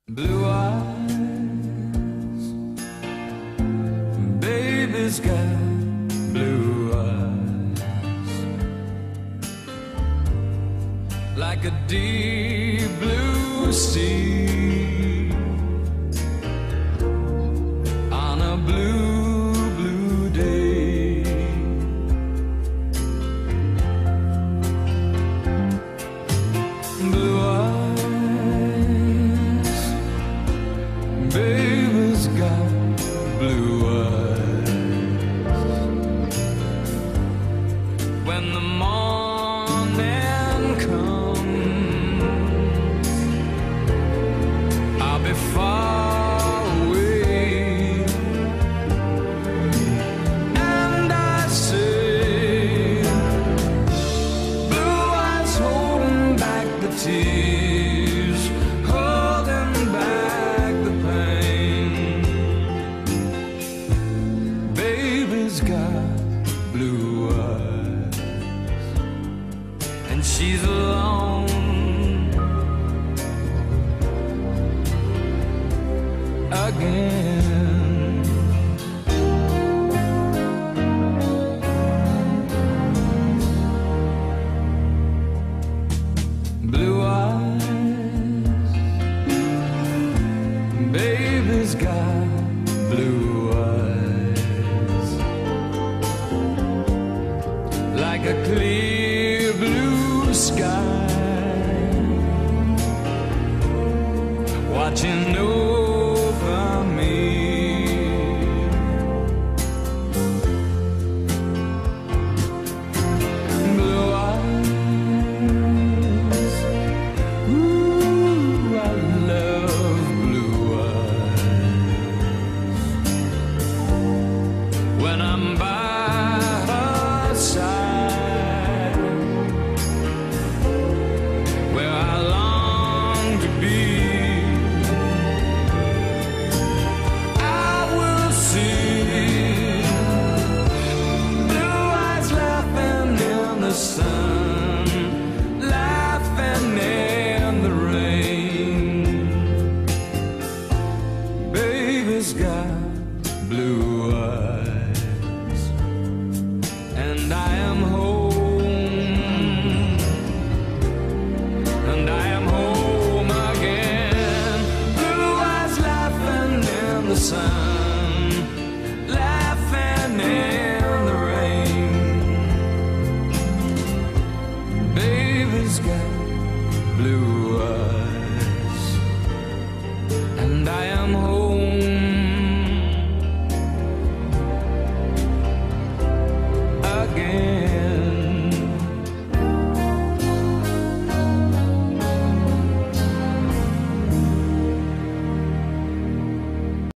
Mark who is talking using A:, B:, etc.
A: Blue eyes, baby's got blue eyes, like a deep blue sea on a blue, blue day. Blue eyes, baby's got blue eyes. When the morning comes, I'll be far away, and I say, blue eyes holding back the tears, holding back the pain. Baby's got blue eyes, and she's alone again. Blue eyes, baby's got blue eyes, like a clear blue sky, watching over me. Blue eyes, ooh, I love blue eyes. When I'm by her side, where I long to be, I will see blue eyes laughing in the sun, laughing in the rain. Baby's got blue eyes, and I am home, and I am home again. Blue eyes laughing in the sun, laughing in the rain. Baby's got blue eyes, and I am home again.